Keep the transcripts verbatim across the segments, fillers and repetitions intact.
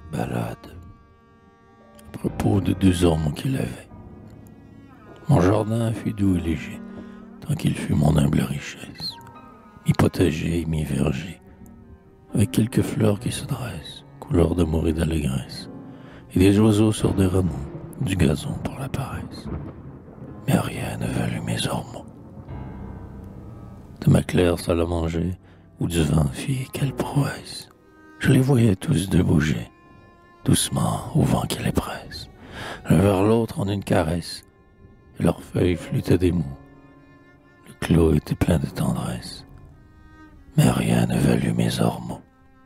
Ballade à propos de deux ormes qu'il avait. Mon jardin fut doux et léger, tant qu'il fut mon humble richesse. Mi-potager, mi-verger, avec quelques fleurs qui se dressent, couleur d'amour et d'allégresse, et des oiseaux sur des rameaux, du gazon pour la paresse. Mais rien ne valut mes ormeaux. De ma claire salle à manger, où du vent fit quelle prouesse, je les voyais tous deux bouger, doucement au vent qui les presse, l'un vers l'autre en une caresse, et leurs feuilles flûtaient des mots. Le clos était plein de tendresse, mais rien ne valut mes ormeaux.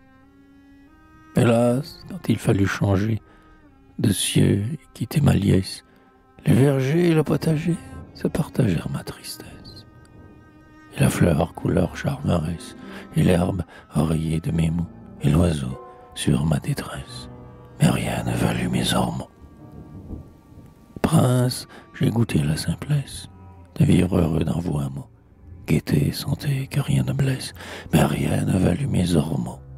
Hélas, quand il fallut changer de cieux et quitter ma liesse, les vergers et le potager se partagèrent ma tristesse. Et la fleur couleur charmeresse, et l'herbe oreiller de mes mots, et l'oiseau sur ma détresse, mais rien ne valut mes ormeaux. Prince, j'ai goûté la simplesse de vivre heureux dans vos hameaux, gaieté, santé, que rien ne blesse, mais rien ne valut mes ormeaux.